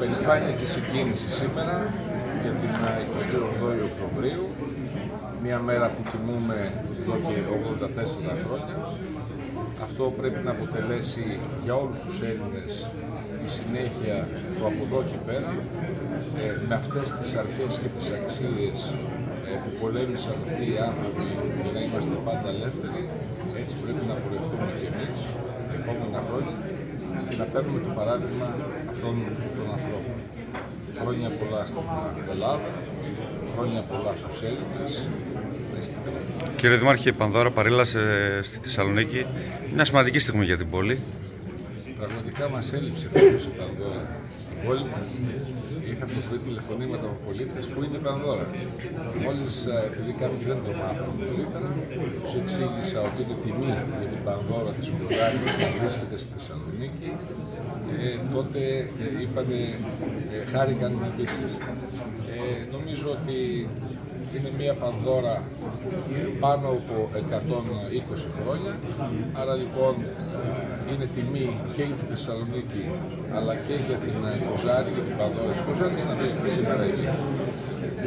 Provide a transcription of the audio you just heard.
Περηφάνεια και συγκίνηση σήμερα για την 28η Οκτωβρίου, μια μέρα που τιμούμε εδώ και 84 χρόνια. Αυτό πρέπει να αποτελέσει για όλους τους Έλληνες τη συνέχεια του από εδώ και πέρα, με αυτές τις αρχές και τις αξίες που πολέμησαν αυτοί οι άνθρωποι για να είμαστε πάντα ελεύθεροι. Έτσι πρέπει να πορευτούμε και εμείς τα επόμενα χρόνια και να παίρνουμε το παράδειγμα αυτών των ανθρώπων. Χρόνια πολλά στην Ελλάδα, χρόνια πολλά στους Έλληνες. Κύριε Δημάρχε, η Πανδώρα παρέλασε στη Θεσσαλονίκη, μια σημαντική στιγμή για την πόλη. Πραγματικά μας έλειψε φέτος η Πανδώρα στην πόλη μας. Είχαμε το πρωί τηλεφωνήματα από πολίτες που είναι η Πανδώρα. Μόλις, επειδή κάποιοι δεν το μάθαμε νωρίτερα, τους εξήγησα ότι είναι τιμή για την Πανδώρα της Ουγγαρίας να βρίσκεται στη Θεσσαλονίκη. Τότε είπανε, χάρηκαν επίσης. Νομίζω ότι είναι μια Πανδώρα πάνω από 120 χρόνια, άρα λοιπόν είναι τιμή και για τη Θεσσαλονίκη αλλά και για την Κοζάνη, για την Πανδώρα της Κοζάνης να βρίσκεται σήμερα εκεί.